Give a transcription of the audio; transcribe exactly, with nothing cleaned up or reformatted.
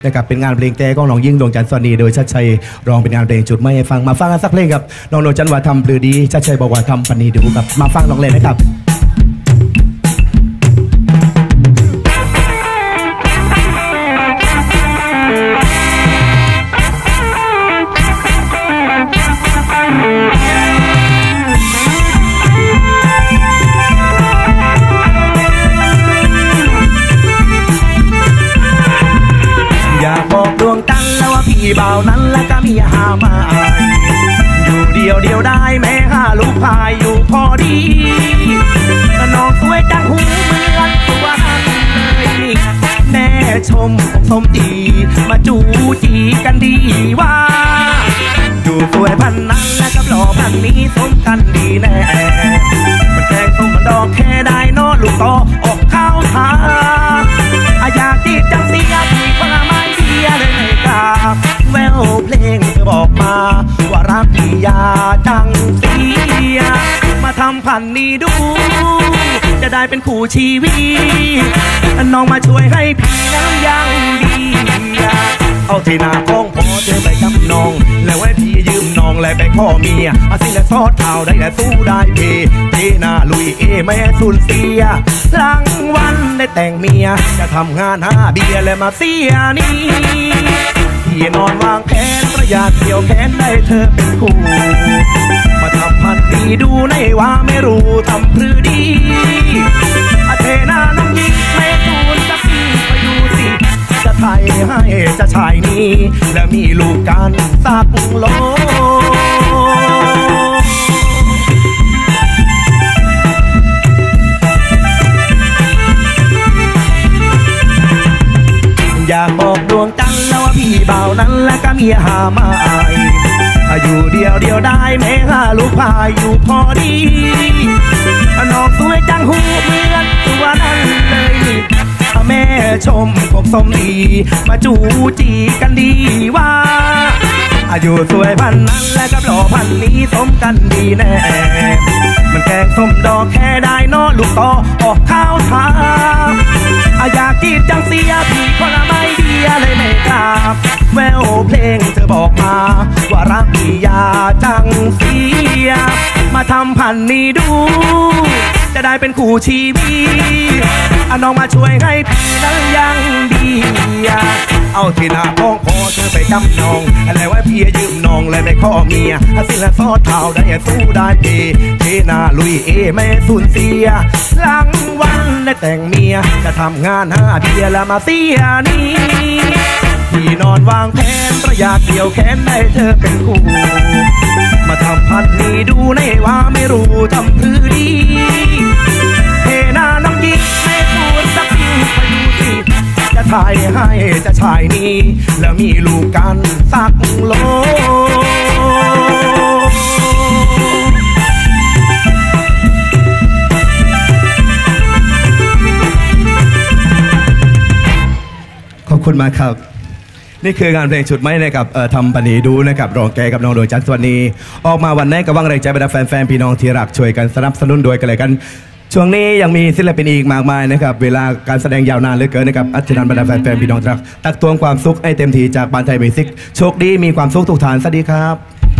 นะครับเป็นงานเพลงแต่ของน้องยิ่งดวงจันทร์สวัสดีโดยชัดชัยร้องเป็นงานเพลงจุดไม่ให้ฟังมาฟังกันสักเพลงครับน้องดวงจันทร์ว่าทำปลือดีชัดชัยบอกว่าทำปณีดูครับมาฟังน้องเลยนะครับเบานั้นแล้วก็มีหามาอยู่เดียวเดียวได้แม่ห้าลูกพายอยู่พอดีน้องสวยจังหูเหมือนตัวนั้นเลยแน่ชมสมดีมาจูจีกันดีว่าอยู่สวยพันนั้นและกับหล่อพันนี้สมกันดีแน่มันแกงส้มมันดอกแค่ได้นอลูกต่อออกข้าวทาอยากจีบจังเสียที่พละไม่เสียเลยไม่กล้าแววเพลงเธอบอกมาว่ารักพี่ยาจังเสียมาทำพันนี้ดูจะได้เป็นคู่ชีวิตน้องมาช่วยให้พี่นั้นยังดีเอาที่นาของพอเธอไปจำนองแล้วไว้พี่ยืมน้องแล้วไปข้อเมียอาสิและซอดเท้าได้และสู้ได้เพเทนาลุยเอแม่สุนเสียรางวันได้แต่งเมียจะทำงานหาเบียร์และมาเสียนี่พี่นอนวางแผนประหยัดเกี่ยวแขนได้เธอเป็นคู่มาทำพันดีดูในว่าไม่รู้ทำพรือดีอาเทนาน้องยิ่งไม่ตูนสักทีไปดูสิจะไทยให้จะชายนี้และมีลูกกันสักโลอยากบอกดวงจันทร์แล้วว่าพี่เบานั้นและก็มีหามาอยู่เดียวเดียวได้แม่ห้าลูกพายอยู่พอดีน้องสวยจังหูเหมือนตัวนั้นเลยแม่ชมผมสมดีมาจูจีกันดีว่าอายุสวยพันนั้นและกับหล่อพันนี้สมกันดีแน่มันแกงส้มดอกแค่ได้นอลูกต่อออกข้าวทาอยากจีบจังเสียพี่คนละไม่เดียเลยไม่กล้าแววเพลงเธอบอกมาว่ารักพี่ยาจังเสียมาทำพันนี้ดูจะได้เป็นคู่ชีวิตน้องมาช่วยให้พี่นั้นยังดีเอาที่นาพ้องพอเธอไปจำนองอะไรว่าพี่ยืมน้องเลยไปข้อเมียสิละซอดเท้าได้สู้ได้เพเทนาลุยเอแม่สุนเสียหลังวันได้แต่งเมียจะทำงานหาเบียร์แล้วมาเสียนี่พี่นอนวางแผนประหยัดเดี่ยวแขนได้เธอเป็นคู่มาทำพันนี้ดูในว่าไม่รู้ทำพรือดีเทนาน้องยิ่งไม่พูดสักทีไปดูสิจะถ่ายให้จะชายนี้แล้วมีลูกกันสักโลขอบคุณมากครับนี่คืองานเพลงชุดไม้นะครับทำปณีดูนะครับรองแกกับน้องดวงจันทร์สวัสดีออกมาวันนี้ก็วางแรงใจบรรดาแฟนๆพี่น้องที่รักช่วยกันสนับสนุนด้วยกันเลยกันช่วงนี้ยังมีศิลปินอีกมากมายนะครับเวลาการแสดงยาวนานเหลือเกินนะครับอัจฉริยะบรรดาแฟนๆพี่น้องที่รักตักตวงความสุขให้เต็มที่จากบ้านไทยมิวสิกโชคดีมีความสุขทุกท่านสวัสดีครับ